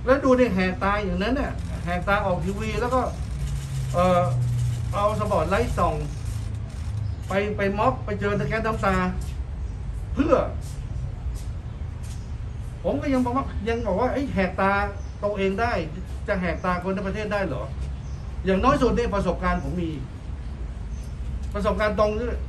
แล้วดูในแหกตาอย่างนั้นเนี่ยแหกตาออกทีวีแล้วก็เอาสปอตไลท์ส่องไปม็อบไปเจอตะแกรงน้ำตาเพื่อผมก็ยังบอกว่าไอ้แหกตาตัวเองได้จะแหกตาคนในประเทศได้เหรออย่างน้อยสุดเนี่ยประสบการณ์ผมมีประสบการณ์ตรงด้วย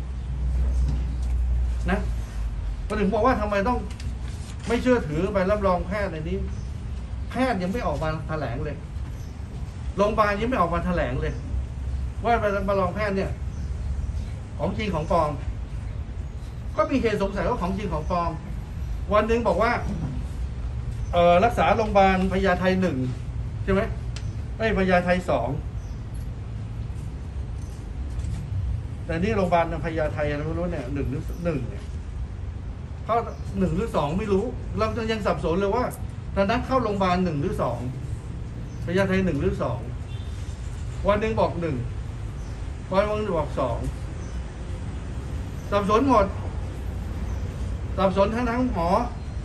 นะก็ถึงบอกว่าทำไมต้องไม่เชื่อถือใบรับรองแพทย์ในนี้แพทย์ยังไม่ออกมาแถลงเลยโรงพยาบาลยังไม่ออกมาแถลงเลยว่าใบรับรองแพทย์เนี่ยของจริงของปลอมก็มีเหตุสงสัยว่าของจริงของปลอมวันหนึ่งบอกว่ารักษาโรงพยาบาลพญาไท1ใช่ไหมไม่พญาไท2แต่นี่โรงพยาบาลพญาไทอะไรไม่รู้เนี่ย1 หรือ 1เนี่ยเขา1 หรือ 2ไม่รู้เรายังสับสนเลยว่าตอนนั้นเข้าโรงพยาบาล1 หรือ 2พญาไท1 หรือ 2วันหนึ่งบอก1วันนึงบอก2สับสนหมดสับสนทั้งหมอ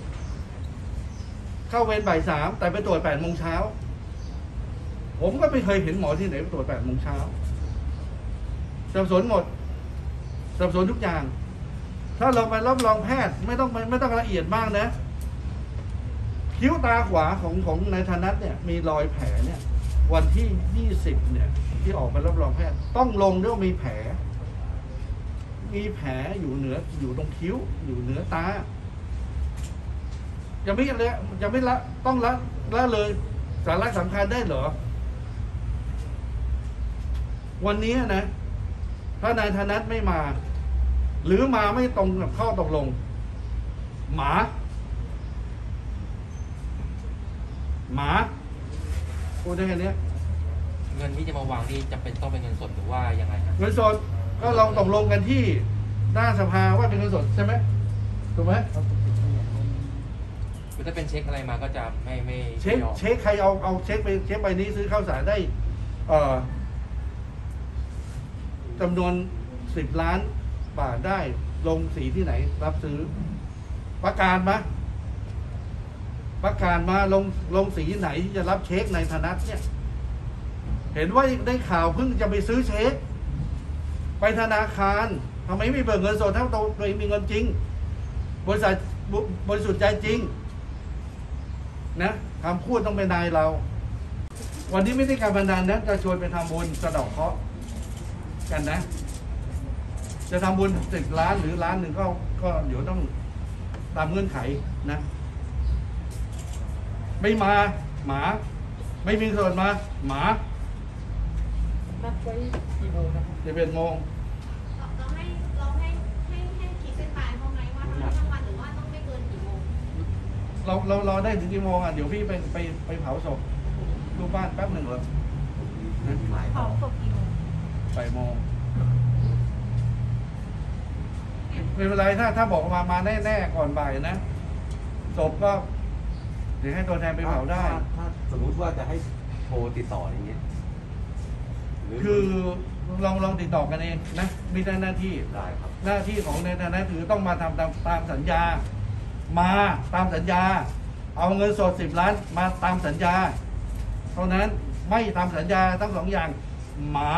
เข้าเวรบ่าย 3แต่ไปตรวจ8 โมงเช้าผมก็ไม่เคยเห็นหมอที่ไหนไปตรวจ8 โมงเช้าสับสนหมดสับสนทุกอย่างถ้าเราไปรับรองแพทย์ไม่ต้องละเอียดมากนะคิ้วตาขวาของนายธนัทเนี่ยมีรอยแผลเนี่ยวันที่20เนี่ยที่ออกไปรับรองแพทย์ต้องลงด้วยว่ามีแผลอยู่ตรงคิ้วอยู่เหนือตาจะไม่ละต้องละเลยสาระสำคัญได้เหรอวันนี้นะถ้านายธนัทไม่มาหรือมาไม่ตรงกับข้อตกลงหมาพูดได้แค่นี้เงินที่จะมาวางนี่จะเป็นต้องเป็นเงินสดหรือว่ายังไงครับเงินสดก็ลองตกลงกันที่หน้าสภาว่าเป็นเงินสดใช่ไหมถูกไหมคือถ้าเป็นเช็คอะไรมาก็จะไม่เช็คใครเอาเช็คใบนี้ซื้อข้าวสารได้จำนวน10 ล้านบาทได้ลงสีที่ไหนรับซื้อประกาศมาลงสีไหนที่จะรับเช็คในธนัทเนี่ยเห็นว่าได้ข่าวเพิ่งจะไปซื้อเช็คไปธนาคารทำไมไม่เบิกเงินสดถ้าตัวเองมีเงินจริงบริสุทธิ์ใจจริงนะคำพูดต้องเป็นนายเราวันนี้ไม่ได้การพนันนะจะชวนไปทำบุญสะเดาะเคราะห์กันนะจะทำบุญ10 ล้านหรือ1 ล้านก็เดี๋ยวต้องตามเงื่อนไขนะไม่มาหมาไม่มีส่วนมาหมานัดไว้กี่โมงนะ 11 โมงเราให้ขีดเส้นตายเขาไหมว่าทั้งวันหรือว่าต้องไม่เกินกี่โมงเรารอได้ถึงกี่โมงอ่ะเดี๋ยวพี่ไปเผาศพลูกบ้านแป๊บหนึ่งเหรอเผาศพกี่โมง 8 โมงไม่เป็นไรถ้าบอกมาแน่ก่อนบ่ายนะศพก็เดี๋ยวให้ตัวแทนไปเผาได้ถ้าสมมุติว่าจะให้โทรติดต่ออย่างเงี้ยคือลองติดต่อกันเองนะมีหน้าที่ได้ครับหน้าที่ของในฐานะคือต้องมาทำตามสัญญามาตามสัญญาเอาเงินสด10 ล้านมาตามสัญญาเท่านั้นไม่ตามสัญญาทั้ง2 อย่างหมา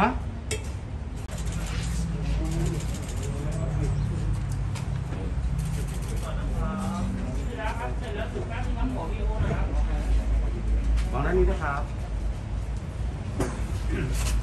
มองด้านนี้นะครับ